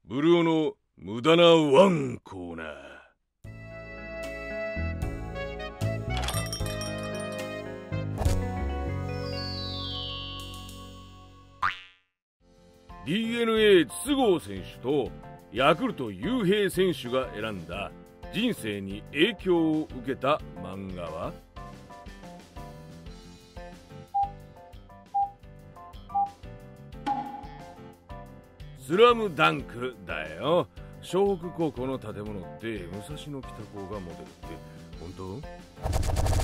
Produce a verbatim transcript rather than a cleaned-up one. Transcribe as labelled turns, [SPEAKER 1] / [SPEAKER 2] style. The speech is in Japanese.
[SPEAKER 1] ブルオの無駄なワンコーナー。ディーエヌエー 筒香選手とヤクルト雄平選手が選んだ人生に影響を受けた漫画は？スラムダンクだよ。湘北高校の建物って武蔵野北高がモデルって本当？